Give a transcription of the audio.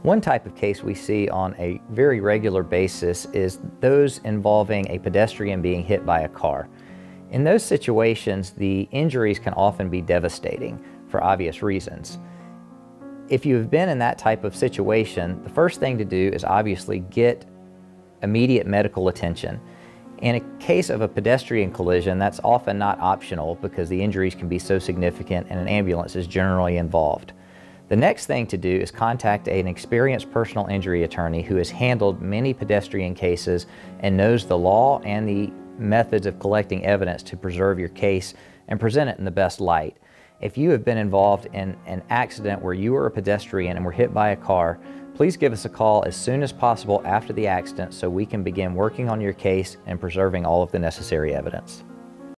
One type of case we see on a very regular basis is those involving a pedestrian being hit by a car. In those situations, the injuries can often be devastating for obvious reasons. If you have been in that type of situation, the first thing to do is obviously get immediate medical attention. In a case of a pedestrian collision, that's often not optional because the injuries can be so significant and an ambulance is generally involved. The next thing to do is contact an experienced personal injury attorney who has handled many pedestrian cases and knows the law and the methods of collecting evidence to preserve your case and present it in the best light. If you have been involved in an accident where you were a pedestrian and were hit by a car, please give us a call as soon as possible after the accident so we can begin working on your case and preserving all of the necessary evidence.